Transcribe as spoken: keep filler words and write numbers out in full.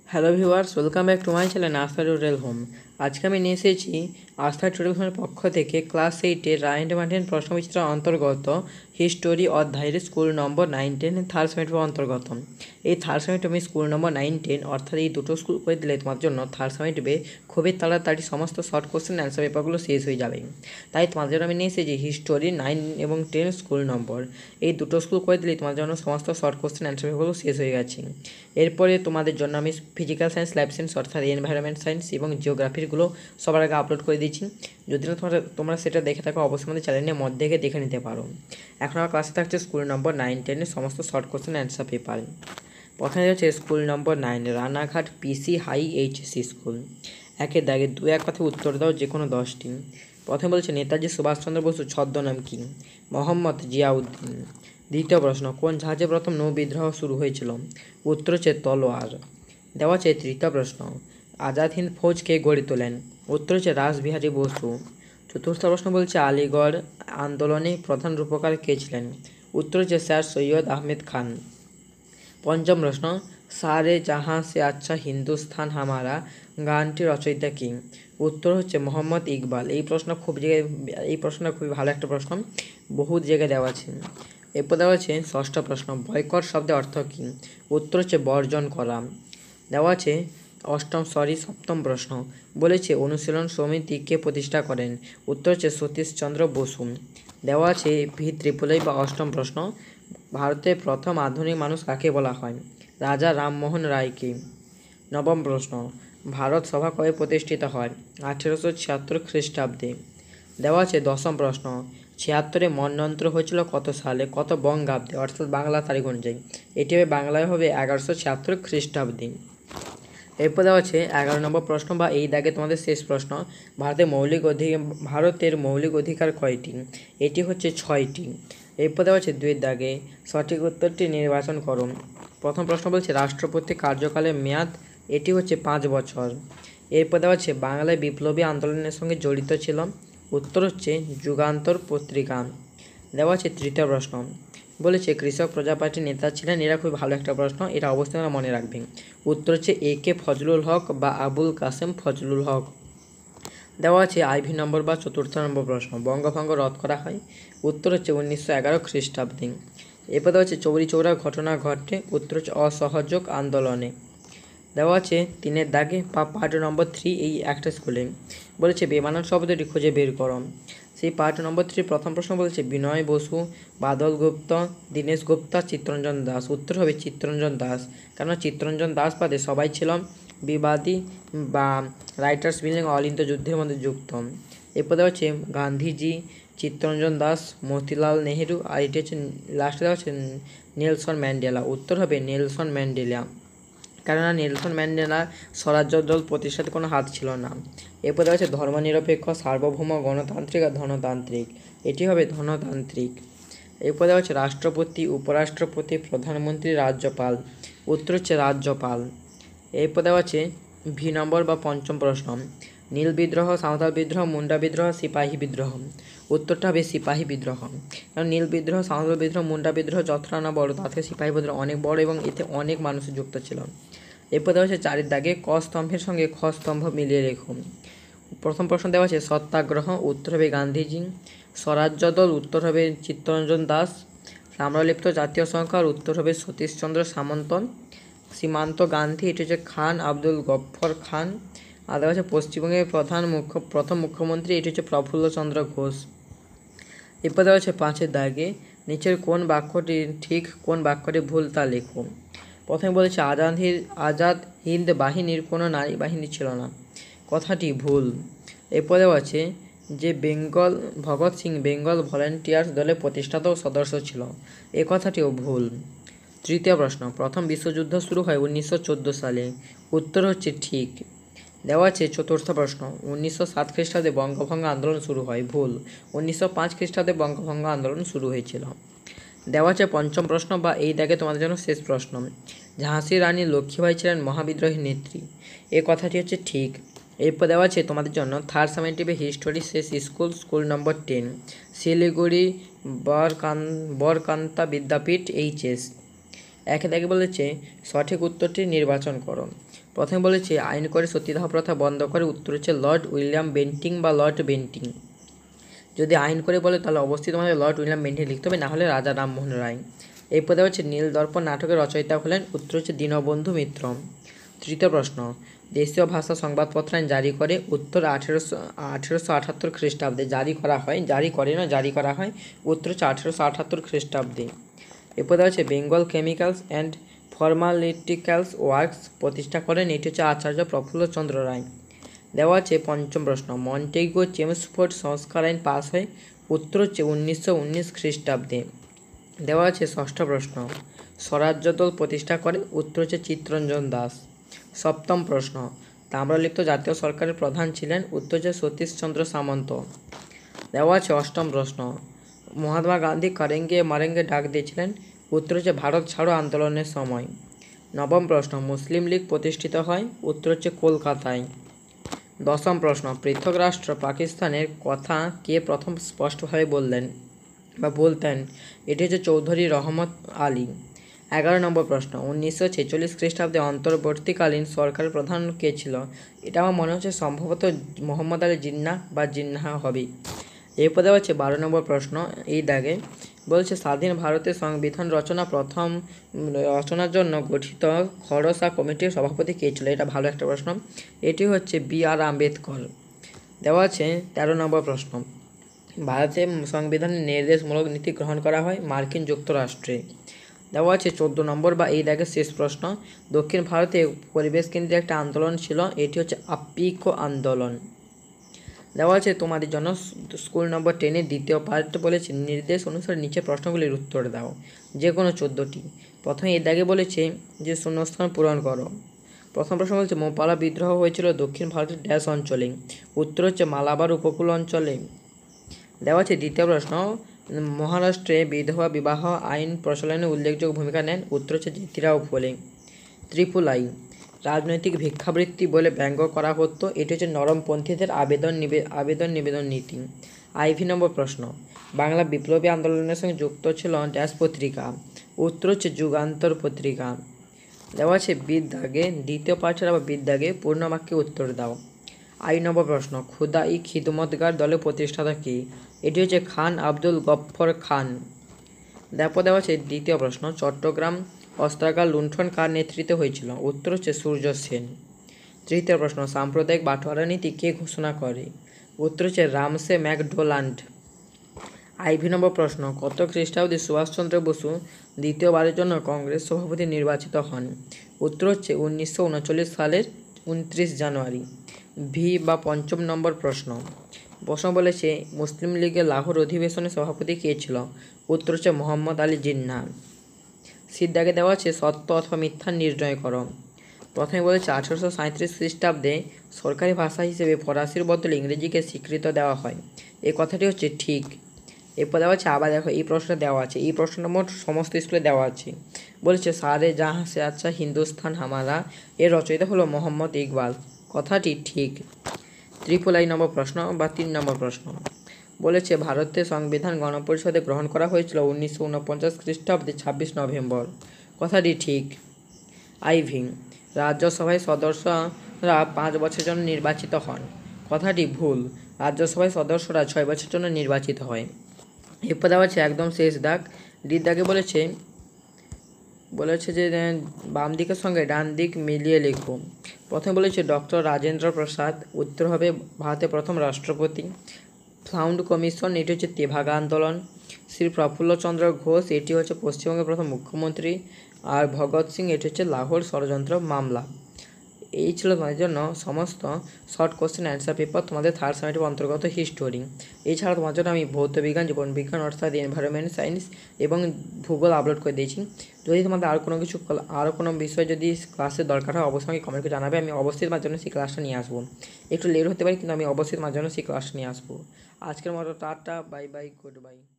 Hello viewers, welcome back to my channel Astha tutorial home. আজকে আমি নিয়ে এসেছি আস্থা টিউটোরিয়াল হোমের পক্ষ থেকে ক্লাস এইটের রাইন্ড মার্টিন প্রশ্নবিচিত্র অন্তর্গত হিস্টোরি অধ্যায়ের school number nine ten third semester অন্তর্গত। এই থার্ড সেমিস্টার আমি স্কুল নম্বর নাইন টেন অর্থাৎ এই দুটো স্কুল করে দিলে তোমার জন্য থার্ড সেমিস্টারে খুবই তাড়াতাড়ি সমস্ত শর্ট কোশ্চেন অ্যান্সার পেপারগুলো শেষ হয়ে যাবে। তাই তোমার জন্য আমি নিয়ে এসেছি হিস্টোরি নাইন এবং টেন স্কুল নম্বর। এই দুটো স্কুল করে দিলে তোমার জন্য সমস্ত শর্ট কোশ্চেন অ্যান্সার পেপারগুলো শেষ হয়ে গেছে। এরপরে তোমাদের জন্য আমি ফিজিক্যাল সায়েন্স, লাইফ সায়েন্স অর্থাৎ এনভায়রনমেন্ট সায়েন্স এবং জিওগ্রাফিরগুলো সবার আগে আপলোড করে দিচ্ছি। যদি না তোমরা তোমরা সেটা দেখে থাকো অবশ্যই আমাদের চ্যানেলের মধ্যে থেকে দেখে নিতে পারো। এখন আমার ক্লাসে থাকছে স্কুল নম্বর নাইন টেনের সমস্ত শর্ট কোশ্চেন অ্যান্সার পেপার। প্রথমে হচ্ছে school number nine Ranaghat PC high HSC school. একের দাগে দু এক কথায় উত্তর দাও যে কোনো দশটি। প্রথমে বলছে নেতাজি সুভাষচন্দ্র বসু ছদ্মনাম কি? মোহাম্মদ জিয়াউদ্দিন। দ্বিতীয় প্রশ্ন, কোন জাহাজে প্রথম নৌ বিদ্রোহ শুরু হয়েছিল? উত্তর হচ্ছে তলোয়ার। দেওয়া আছে তৃতীয় প্রশ্ন, আজাদ হিন্দ ফৌজ কে গড়ে তোলেন? উত্তর হচ্ছে রাসবিহারী বসু। চতুর্থ প্রশ্ন বলছে আলিগড় আন্দোলনে প্রধান রূপকার কে ছিলেন? উত্তর হচ্ছে স্যার সৈয়দ আহমেদ খান। পঞ্চম প্রশ্ন, সারে জাহাঁ সে আচ্ছা হিন্দুস্তান হামারা গানটি রচয়িতা কি? উত্তর হচ্ছে মোহাম্মদ ইকবাল। এই প্রশ্ন খুব জায়গায় এই প্রশ্নটা খুবই ভালো একটা প্রশ্ন, বহু জায়গায় দেওয়া আছে। এরপর দেওয়া আছে ষষ্ঠ প্রশ্ন, বয়কট শব্দের অর্থ কী? উত্তর হচ্ছে বর্জন করা। দেওয়া আছে অষ্টম সরি সপ্তম প্রশ্ন, বলেছে অনুশীলন সমিতি কে প্রতিষ্ঠা করেন? উত্তর হচ্ছে সতীশচন্দ্র বসু। দেওয়া আছে ভি ত্রিপুলাই বা অষ্টম প্রশ্ন, ভারতের প্রথম আধুনিক মানুষ কাকে বলা হয়? রাজা রামমোহন রায়কে। নবম প্রশ্ন, ভারত সভা কবে প্রতিষ্ঠিত হয়? আঠেরোশো ছিয়াত্তর খ্রিস্টাব্দে। দেওয়া আছে দশম প্রশ্ন, ছিয়াত্তরে মন্বন্তর হয়েছিল কত সালে, কত বঙ্গাব্দে অর্থাৎ বাংলা তারিখ অনুযায়ী? এটি হবে বাংলায় হবে এগারোশো ছিয়াত্তর খ্রিস্টাব্দে। এরপর দেওয়া আছে এগারো নম্বর প্রশ্ন বা এই দাগে তোমাদের শেষ প্রশ্ন, ভারতের মৌলিক অধিকার ভারতের মৌলিক অধিকার কয়টি? এটি হচ্ছে ছয়টি। এরপর দেওয়া আছে দুই দাগে সঠিক উত্তরটি নির্বাচন করো। প্রথম প্রশ্ন বলছে রাষ্ট্রপতি কার্যকালের মেয়াদ, এটি হচ্ছে পাঁচ বছর। এরপর দেওয়া আছে বাংলায় বিপ্লবী আন্দোলনের সঙ্গে জড়িত ছিল, উত্তর হচ্ছে যুগান্তর পত্রিকা। দেওয়া আছে তৃতীয় প্রশ্ন, বলেছে কৃষক প্রজা পার্টির নেতা ছিলেন, এরা খুব ভালো একটা প্রশ্ন, এটা অবশ্যই আমরা মনে রাখবেন। উত্তর হচ্ছে এ কে ফজলুল হক বা আবুল কাসেম ফজলুল হক। দেওয়া আছে আইভি নম্বর বা চতুর্থ নম্বর প্রশ্ন, বঙ্গভঙ্গ রদ করা হয়? উত্তর হচ্ছে উনিশশো এগারো খ্রিস্টাব্দে। এরপর দেওয়া আছে চৌরি চৌরা ঘটনা ঘটে, উত্তর হচ্ছে অসহযোগ আন্দোলনে। দেওয়া আছে তিনের দাগে বা পার্ট নম্বর থ্রি এই একটা স্কুলে, বলেছে বেমানান শব্দটি খুঁজে বের করো। সেই পার্ট নম্বর থ্রি প্রথম প্রশ্ন বলছে বিনয় বসু, বাদল গুপ্ত, দীনেশ গুপ্তা, চিত্তরঞ্জন দাস। উত্তর হবে চিত্তরঞ্জন দাস, কারণ চিত্তরঞ্জন দাস বাদে সবাই ছিল বিবাদী বা রাইটার্স বিল্ডিং অল ইন্ডিয়া যুদ্ধের মধ্যে যুক্ত। এরপর দেওয়া হচ্ছে গান্ধীজি, চিত্তরঞ্জন দাস, মতিলাল নেহেরু, আর এটি হচ্ছে লাস্টে দেওয়া হচ্ছে নেলসন ম্যান্ডেলা। উত্তর হবে নেলসন ম্যান্ডেলা, কেননা নেলসন ম্যান্ডেলার স্বরাজ্য দল প্রতিষ্ঠাতে কোনো হাত ছিল না। এরপর দেওয়া আছে ধর্মনিরপেক্ষ, সার্বভৌম, গণতান্ত্রিক আর ধনতান্ত্রিক। এটি হবে ধনতান্ত্রিক। এরপর দেওয়া হচ্ছে রাষ্ট্রপতি, উপরাষ্ট্রপতি, প্রধানমন্ত্রী, রাজ্যপাল। উত্তর হচ্ছে রাজ্যপাল। এরপর দেওয়া আছে ভি নম্বর বা পঞ্চম প্রশ্ন, নীল বিদ্রোহ, সাঁওতাল বিদ্রোহ, মুন্ডা বিদ্রোহ, সিপাহী বিদ্রোহ। উত্তরটা হবে সিপাহী বিদ্রোহ, কারণ নীল বিদ্রোহ, সাঁওতাল বিদ্রোহ, মুন্ডা বিদ্রোহ যতটা না বড় তার থেকে সিপাহী বিদ্রোহ অনেক বড় এবং এতে অনেক মানুষ যুক্ত ছিল। এরপর দেওয়া হচ্ছে চারের দাগে ক স্তম্ভের সঙ্গে খ স্তম্ভ মিলিয়ে রেখুন। প্রথম প্রশ্ন দেওয়া আছে সত্যাগ্রহ, উত্তর হবে গান্ধীজি। স্বরাজ্য দল, উত্তর হবে চিত্তরঞ্জন দাস। তাম্রলিপ্ত জাতীয় সংখ্যার, উত্তর হবে সতীশচন্দ্র সামন্ত। সীমান্ত গান্ধী, এটি হচ্ছে খান আব্দুল গফ্ফর খান। আর দেওয়া আছে পশ্চিমবঙ্গের প্রধান মুখ্য প্রথম মুখ্যমন্ত্রী, এটি হচ্ছে প্রফুল্লচন্দ্র ঘোষ। এরপর দেওয়া হচ্ছে পাঁচের দাগে নিচের কোন বাক্যটি ঠিক, কোন বাক্যটি ভুল তা লেখো। প্রথমে বলেছে আজাদ হিন্দ আজাদ হিন্দ বাহিনীর কোনো নারী বাহিনী ছিল না, কথাটি ভুল। এরপর দেওয়া আছে যে বেঙ্গল ভগৎ সিং বেঙ্গল ভলেন্টিয়ার্স দলের প্রতিষ্ঠাতা সদস্য ছিল, এ কথাটিও ভুল। তৃতীয় প্রশ্ন, প্রথম বিশ্বযুদ্ধ শুরু হয় উনিশশো চোদ্দো সালে, উত্তর হচ্ছে ঠিক। দেওয়া আছে চতুর্থ প্রশ্ন, উনিশশো সাত খ্রিস্টাব্দে বঙ্গভঙ্গ আন্দোলন শুরু হয়, ভুল। উনিশশো পাঁচ খ্রিস্টাব্দে বঙ্গভঙ্গ আন্দোলন শুরু হয়েছিল। দেওয়া আছে পঞ্চম প্রশ্ন বা এই দাগে তোমাদের জন্য শেষ প্রশ্ন, ঝাঁসি রানী লক্ষ্মীবাঈ ছিলেন মহাবিদ্রোহী নেত্রী, এ কথাটি হচ্ছে ঠিক। এরপর দেওয়া আছে তোমাদের জন্য থার্ড সামেটিভে হিস্টোরি শেষ school, school number ten, Siliguri বরকান বরকান্তা বিদ্যাপীঠ এইচএস। একে দাগে বলেছে সঠিক উত্তরটি নির্বাচন করো। প্রথমে বলেছে আইন করে সতীদাহ প্রথা বন্ধ করে, উত্তর হচ্ছে লর্ড উইলিয়াম বেন্টিং বা লর্ড বেন্টিং। যদি আইন করে বলে তাহলে অবশ্যই তোমাদের লর্ড উইলিয়াম বেন্টিং লিখতে হবে, না হলে রাজা রামমোহন রায়। এই পদে হচ্ছে নীলদর্পণ নাটকের রচয়িতা হলেন, উত্তর হচ্ছে দীনবন্ধু মিত্র। তৃতীয় প্রশ্ন, দেশীয় ভাষা সংবাদপত্র আইন জারি করে, উত্তর আঠেরোশো আঠেরোশো আটাত্তর খ্রিস্টাব্দে জারি করা হয়, জারি করে না জারি করা হয়, উত্তর হচ্ছে আঠেরোশো আটাত্তর খ্রিস্টাব্দে। এরপরে হচ্ছে Bengal chemicals and pharmaceuticals works প্রতিষ্ঠা করেন, এটি হচ্ছে আচার্য প্রফুল্লচন্দ্র রায়। দেওয়া আছে পঞ্চম প্রশ্ন, মন্টেগো চেমসফোর্ড সংস্কার আইন পাস হয়, উত্তর হচ্ছে উনিশশো উনিশ খ্রিস্টাব্দে। দেওয়া আছে ষষ্ঠ প্রশ্ন, স্বরাজ্য দল প্রতিষ্ঠা করে, উত্তর হচ্ছে চিত্তরঞ্জন দাস। সপ্তম প্রশ্ন, তাম্রলিপ্ত জাতীয় সরকারের প্রধান ছিলেন, উত্তর হচ্ছে সতীশচন্দ্র সামন্ত। দেওয়া আছে অষ্টম প্রশ্ন, মহাত্মা গান্ধী করেঙ্গে মারেঙ্গে ডাক দিয়েছিলেন, উত্তর হচ্ছে ভারত ছাড়ো আন্দোলনের সময়। নবম প্রশ্ন, মুসলিম লীগ প্রতিষ্ঠিত হয়, উত্তর হচ্ছে কলকাতায়। দশম প্রশ্ন, পৃথক রাষ্ট্র পাকিস্তানের কথা কে প্রথম স্পষ্টভাবে বললেন বা বলতেন, এটি হচ্ছে চৌধুরী রহমত আলী। এগারো নম্বর প্রশ্ন, উনিশশো ছেচল্লিশ খ্রিস্টাব্দে অন্তর্বর্তীকালীন সরকারের প্রধান কে ছিল? এটা আমার মনে হচ্ছে সম্ভবত মোহাম্মদ আলী জিন্নাহ বা জিন্নাহ হবে। এরপর দেওয়া হচ্ছে বারো নম্বর প্রশ্ন, এই দাগে বলছে স্বাধীন ভারতের সংবিধান রচনা প্রথম রচনার জন্য গঠিত খরসা কমিটির সভাপতি কে ছিল? এটা ভালো একটা প্রশ্ন, এটি হচ্ছে বি আর আম্বেদকর। দেওয়া আছে তেরো নম্বর প্রশ্ন, ভারতের সংবিধানে নির্দেশমূলক নীতি গ্রহণ করা হয় মার্কিন যুক্তরাষ্ট্রে। দেওয়া আছে চোদ্দো নম্বর বা এই দাগের শেষ প্রশ্ন, দক্ষিণ ভারতে পরিবেশ কেন্দ্রে একটা আন্দোলন ছিল, এটি হচ্ছে আপ্পিকো আন্দোলন। দেওয়া আছে তোমাদের জন্য স্কুল নম্বর টেনের দ্বিতীয় পার্ট বলেছে নির্দেশ অনুসারে নিচে প্রশ্নগুলির উত্তর দাও, যে কোনো চোদ্দোটি। প্রথমে এই দাগে বলেছে যে শূন্যস্থান পূরণ করো। প্রথম প্রশ্ন বলছে মোপালা বিদ্রোহ হয়েছিল দক্ষিণ ভারতের ড্যাশ অঞ্চলে, উত্তর হচ্ছে মালাবার উপকূল অঞ্চলে। দেওয়া আছে দ্বিতীয় প্রশ্ন, মহারাষ্ট্রে বিধবা বিবাহ আইন প্রচলনে উল্লেখযোগ্য ভূমিকা নেন, উত্তর হচ্ছে জ্যোতিরাও ফুলে। ত্রিপুলাই রাজনৈতিক ভিক্ষাবৃত্তি বলে ব্যঙ্গ করা হতো, এটি হচ্ছে নরমপন্থীদের আবেদন নিবে আবেদন নিবেদন নীতি। আইভি নম্বর প্রশ্ন, বাংলা বিপ্লবী আন্দোলনের সঙ্গে যুক্ত ছিল ড্যাশ পত্রিকা, উত্তর হচ্ছে যুগান্তর পত্রিকা। দেওয়া আছে বিদ্যাগে দ্বিতীয় পাঠের আবার বিদ্যাগে পূর্ণ বাক্যে উত্তর দাও। আই নম্বর প্রশ্ন, খুদা ই খিদমতগার দলের প্রতিষ্ঠাতা কি? এটি হচ্ছে খান আব্দুল গফ্ফর খান। তারপর দেওয়া আছে দ্বিতীয় প্রশ্ন, চট্টগ্রাম অস্ত্রাগার লুণ্ঠন কার নেতৃত্বে হয়েছিল? উত্তর হচ্ছে সূর্য সেন। তৃতীয় প্রশ্ন, সাম্প্রদায়িক বাটোয়ারা নীতি কে ঘোষণা করে? উত্তর হচ্ছে রামসে ম্যাকডোনাল্ড। আইভি নম্বর প্রশ্ন, কত খ্রিস্টাব্দে সুভাষচন্দ্র বসু দ্বিতীয়বারের জন্য কংগ্রেস সভাপতি নির্বাচিত হন? উত্তর হচ্ছে উনিশশো উনচল্লিশ সালের উনত্রিশ জানুয়ারি। ভি বা পঞ্চম নম্বর প্রশ্ন, প্রশ্ন বলেছে মুসলিম লীগের লাহোর অধিবেশনের সভাপতি কে ছিল? উত্তর হচ্ছে মোহাম্মদ আলী জিন্নাহ। সিদ্ধাকে দেওয়া আছে সত্য অথবা মিথ্যা নির্ণয় করো। প্রথমে বলেছে আঠেরোশো সাঁত্রিশ খ্রিস্টাব্দে সরকারি ভাষা হিসেবে ফরাসির বদলে ইংরেজিকে স্বীকৃতি দেওয়া হয়, এই কথাটি হচ্ছে ঠিক। এরপর দেওয়া আছে আবার দেখো এই প্রশ্নটা দেওয়া আছে, এই প্রশ্নটা মোট সমস্ত স্কুলে দেওয়া আছে। বলেছে সারে জাহাঁ সে আচ্ছা হিন্দুস্তান হামারা, এর রচয়িতা হলো মোহাম্মদ ইকবাল, কথাটি ঠিক। ত্রিপুল আই নম্বর প্রশ্ন বা তিন নম্বর প্রশ্ন, বলেছে ভারতের সংবিধান গণপরিষদে গ্রহণ করা হয়েছিল উনিশশো উনপঞ্চাশ খ্রিস্টাব্দে ছাব্বিশ নভেম্বর, কথাটি ঠিক। আইভি রাজ্যসভায় সদস্যরা পাঁচ বছরের জন্য নির্বাচিত হন, কথাটি ভুল, রাজ্যসভায় সদস্যরা ছয় বছরের জন্য নির্বাচিত হয়। এরপর দেওয়া আছে একদম শেষ দাগ, ডি দাগে বলেছে বলেছে যে বাম দিকের সঙ্গে ডান দিক মিলিয়ে লিখো। প্রথমে বলেছে ডক্টর রাজেন্দ্র প্রসাদ, উত্তর হবে ভারতের প্রথম রাষ্ট্রপতি। ফ্লাউন্ড কমিশন, এটি হচ্ছে তেভাগা আন্দোলন। শ্রী প্রফুল্লচন্দ্র ঘোষ, এটি হচ্ছে পশ্চিমবঙ্গের প্রথম মুখ্যমন্ত্রী। আর ভগৎ সিং, এটি হচ্ছে লাহোর ষড়যন্ত্র মামলা। এই ছিল তোমাদের জন্য সমস্ত শর্ট কোশ্চেন অ্যান্সার পেপার তোমাদের থার্ড সেমিস্টার অন্তর্গত হিস্টোরি। এছাড়া তোমার জন্য আমি ভৌত বিজ্ঞান, জীবন বিজ্ঞান অর্থাৎ এনভায়রনমেন্ট সায়েন্স এবং ভূগোল আপলোড করে দিয়েছি। যদি তোমাদের আরও কোনো কিছু আরও কোনো বিষয় যদি ক্লাসের দরকার হয় অবশ্যই আমাকে কমেন্ট করে জানাবে, আমি অবশ্যই তোমার জন্য সেই ক্লাসটা নিয়ে আসবো। একটু লেট হতে পারে কিন্তু আমি অবশ্যই তোমার জন্য সেই ক্লাসটা নিয়ে আসবো। আজকের মতো tata, bye bye, good by.